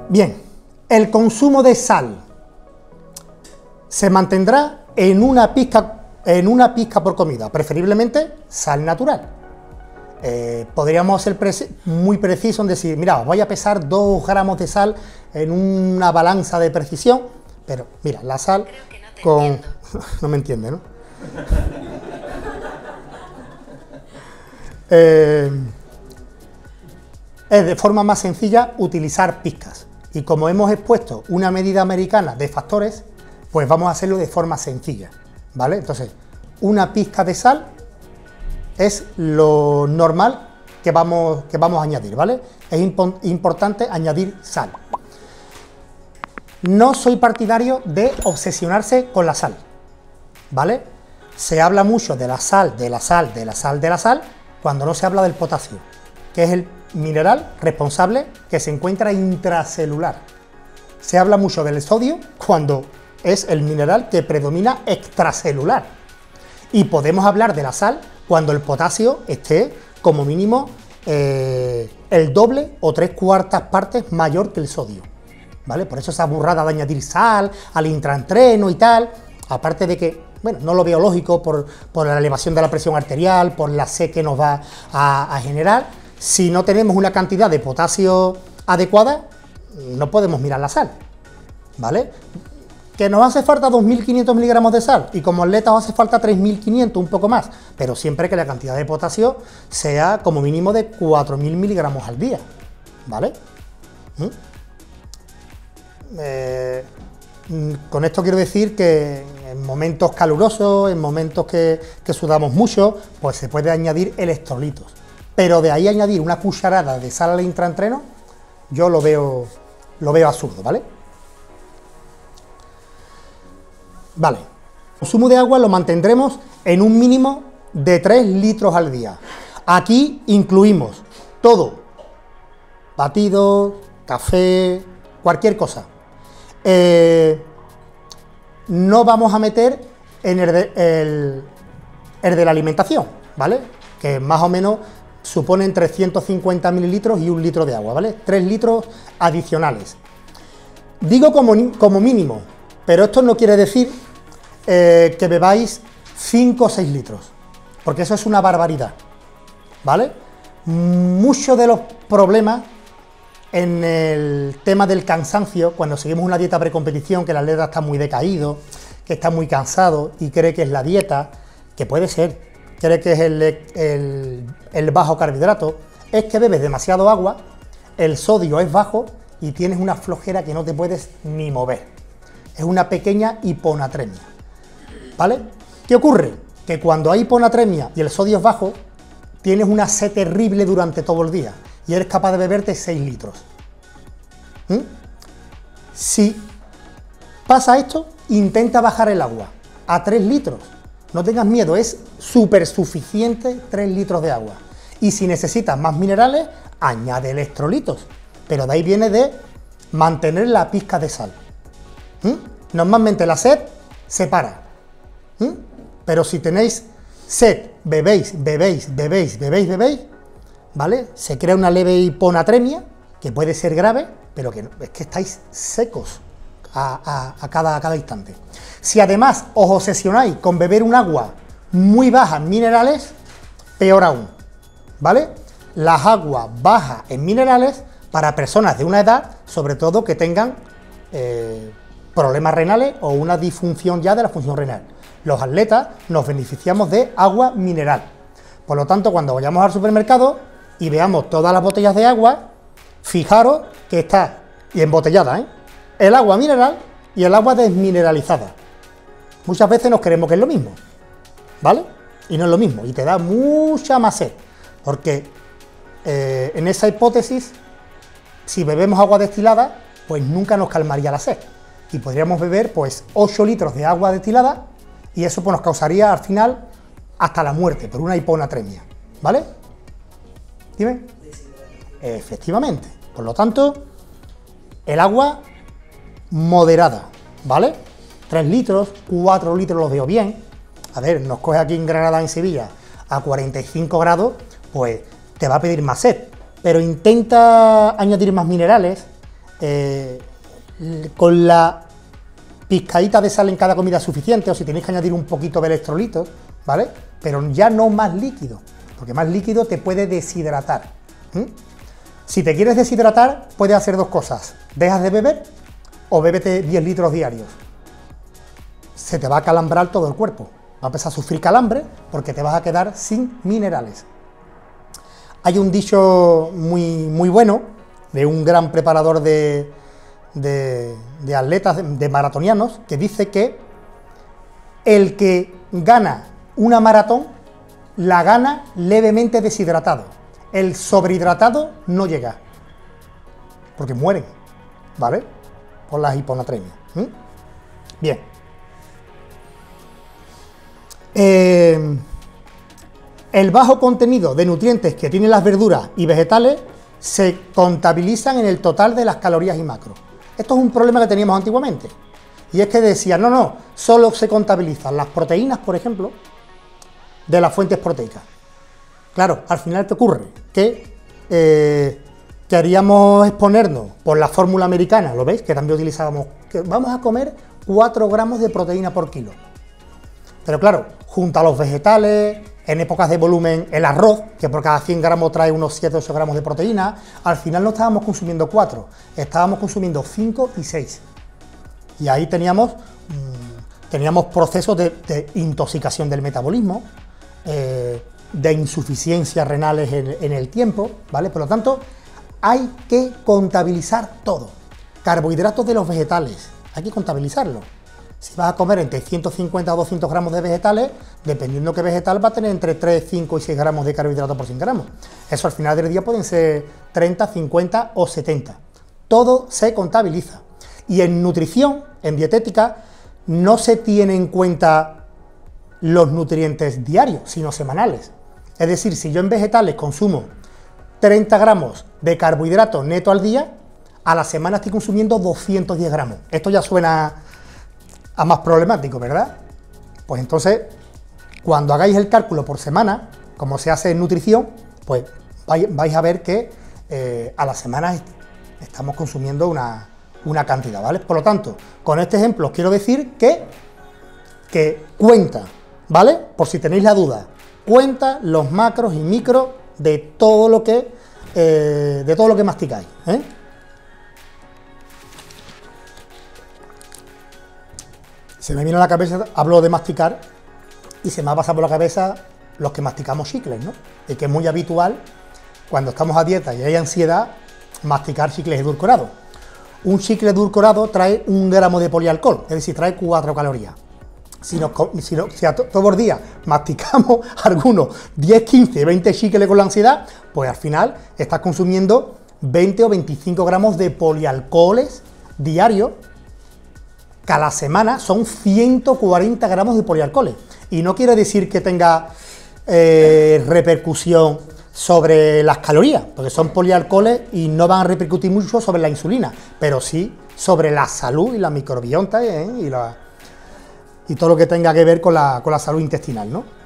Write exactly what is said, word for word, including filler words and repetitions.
Bien, el consumo de sal se mantendrá en una pizca, en una pizca por comida, preferiblemente sal natural. Eh, podríamos ser preci muy precisos en decir, mira, os voy a pesar dos gramos de sal en una balanza de precisión, pero mira, la sal no con... no me entiende, ¿no? eh... Es de forma más sencilla utilizar pizcas. Y como hemos expuesto una medida americana de factores, pues vamos a hacerlo de forma sencilla, ¿vale? Entonces, una pizca de sal es lo normal que vamos, que vamos a añadir, ¿vale? Es impo importante añadir sal. No soy partidario de obsesionarse con la sal, ¿vale? Se habla mucho de la sal, de la sal, de la sal, de la sal, cuando no se habla del potasio, que es el mineral responsable que se encuentra intracelular. Se habla mucho del sodio cuando es el mineral que predomina extracelular. Y podemos hablar de la sal cuando el potasio esté como mínimo eh, el doble o tres cuartas partes mayor que el sodio, ¿vale? Por eso esa burrada de añadir sal al intraentreno y tal, aparte de que, bueno, no lo veo lógico por, por la elevación de la presión arterial, por la sed que nos va a, a generar. Si no tenemos una cantidad de potasio adecuada, no podemos mirar la sal, ¿vale? Que nos hace falta dos mil quinientos miligramos de sal y como atletas os hace falta tres mil quinientos, un poco más, pero siempre que la cantidad de potasio sea como mínimo de cuatro mil miligramos al día, ¿vale? ¿Mm? Eh, con esto quiero decir que en momentos calurosos, en momentos que, que sudamos mucho, pues se puede añadir electrolitos, pero de ahí añadir una cucharada de sal al intraentreno, yo lo veo, lo veo absurdo, ¿vale? Vale, el consumo de agua lo mantendremos en un mínimo de tres litros al día. Aquí incluimos todo, batidos, café, cualquier cosa. Eh, no vamos a meter en el de, el, el de la alimentación, ¿vale? Que más o menos supone entre ciento cincuenta mililitros y un litro de agua, ¿vale? tres litros adicionales. Digo como, como mínimo, pero esto no quiere decir Eh, que bebáis cinco o seis litros, porque eso es una barbaridad, ¿vale? Muchos de los problemas en el tema del cansancio, cuando seguimos una dieta precompetición, que el atleta está muy decaído, que está muy cansado y cree que es la dieta, que puede ser, cree que es el, el, el bajo carbohidrato, es que bebes demasiado agua, el sodio es bajo y tienes una flojera que no te puedes ni mover. Es una pequeña hiponatremia, ¿vale? ¿Qué ocurre? Que cuando hay hiponatremia y el sodio es bajo, tienes una sed terrible durante todo el día y eres capaz de beberte seis litros. ¿Mm? Si pasa esto, intenta bajar el agua a tres litros. No tengas miedo, es súper suficiente tres litros de agua. Y si necesitas más minerales, añade electrolitos. Pero de ahí viene de mantener la pizca de sal. ¿Mm? Normalmente la sed se para. ¿Mm? Pero si tenéis sed, bebéis, bebéis, bebéis, bebéis, bebéis, ¿vale? Se crea una leve hiponatremia, que puede ser grave, pero que es que estáis secos a, a, a, cada, a cada instante. Si además os obsesionáis con beber un agua muy baja en minerales, peor aún, ¿vale? Las aguas bajas en minerales para personas de una edad, sobre todo que tengan eh, problemas renales o una disfunción ya de la función renal. Los atletas nos beneficiamos de agua mineral. Por lo tanto, cuando vayamos al supermercado y veamos todas las botellas de agua, fijaros que está y embotellada, ¿eh? El agua mineral y el agua desmineralizada. Muchas veces nos creemos que es lo mismo, ¿vale? Y no es lo mismo, y te da mucha más sed, porque eh, en esa hipótesis, si bebemos agua destilada, pues nunca nos calmaría la sed. Y podríamos beber pues ocho litros de agua destilada y eso pues nos causaría al final hasta la muerte por una hiponatremia, ¿vale? Dime. Efectivamente. Por lo tanto, el agua moderada, ¿vale? tres litros, cuatro litros los veo bien. A ver, nos coge aquí en Granada, en Sevilla, a cuarenta y cinco grados, pues te va a pedir más sed. Pero intenta añadir más minerales, eh, con la pizcadita de sal en cada comida suficiente, o si tenéis que añadir un poquito de electrolitos, ¿vale? Pero ya no más líquido, porque más líquido te puede deshidratar. ¿Mm? Si te quieres deshidratar, puedes hacer dos cosas: dejas de beber o bébete diez litros diarios. Se te va a calambrar todo el cuerpo, va a empezar a sufrir calambre porque te vas a quedar sin minerales. Hay un dicho muy, muy bueno de un gran preparador de, de, de atletas, de, de maratonianos, que dice que el que gana una maratón la gana levemente deshidratado. El sobrehidratado no llega, porque mueren, ¿vale? Por la hiponatremia. ¿Mm? Bien. Eh, el bajo contenido de nutrientes que tienen las verduras y vegetales se contabilizan en el total de las calorías y macros. Esto es un problema que teníamos antiguamente, y es que decían, no, no, solo se contabilizan las proteínas, por ejemplo, de las fuentes proteicas. Claro, al final te ocurre que eh, queríamos exponernos por la fórmula americana, ¿lo veis? Que también utilizábamos, que vamos a comer cuatro gramos de proteína por kilo. Pero claro, junto a los vegetales, en épocas de volumen, el arroz, que por cada cien gramos trae unos siete u ocho gramos de proteína, al final no estábamos consumiendo cuatro, estábamos consumiendo cinco y seis. Y ahí teníamos, mmm, teníamos procesos de, de intoxicación del metabolismo, eh, de insuficiencias renales en, en el tiempo, ¿vale? Por lo tanto, hay que contabilizar todo. Carbohidratos de los vegetales, hay que contabilizarlo. Si vas a comer entre ciento cincuenta o doscientos gramos de vegetales, dependiendo qué vegetal, va a tener entre tres, cinco y seis gramos de carbohidratos por cien gramos. Eso al final del día pueden ser treinta, cincuenta o setenta. Todo se contabiliza. Y en nutrición, en dietética, no se tiene en cuenta los nutrientes diarios, sino semanales. Es decir, si yo en vegetales consumo treinta gramos de carbohidratos neto al día, a la semana estoy consumiendo doscientos diez gramos. Esto ya suena a más problemático, ¿verdad? Pues entonces, cuando hagáis el cálculo por semana, como se hace en nutrición, pues vais, vais a ver que eh, a la semana est estamos consumiendo una, una cantidad, ¿vale? Por lo tanto, con este ejemplo os quiero decir que, que cuenta, ¿vale? Por si tenéis la duda, cuenta los macros y micros de todo lo que, eh, de todo lo que masticáis, ¿eh? Se me viene a la cabeza, hablo de masticar, y se me ha pasado por la cabeza los que masticamos chicles, ¿no? Y que es muy habitual, cuando estamos a dieta y hay ansiedad, masticar chicles edulcorados. Un chicle edulcorado trae un gramo de polialcohol, es decir, trae cuatro calorías. Si, nos, si, nos, si a to, todos los días masticamos algunos diez, quince, veinte chicles con la ansiedad, pues al final estás consumiendo veinte o veinticinco gramos de polialcoholes diarios, que a la semana son ciento cuarenta gramos de polialcoholes. Y no quiere decir que tenga eh, repercusión sobre las calorías, porque son polialcoholes y no van a repercutir mucho sobre la insulina, pero sí sobre la salud y la microbiota, ¿eh? y, la, y todo lo que tenga que ver con la, con la salud intestinal, ¿no?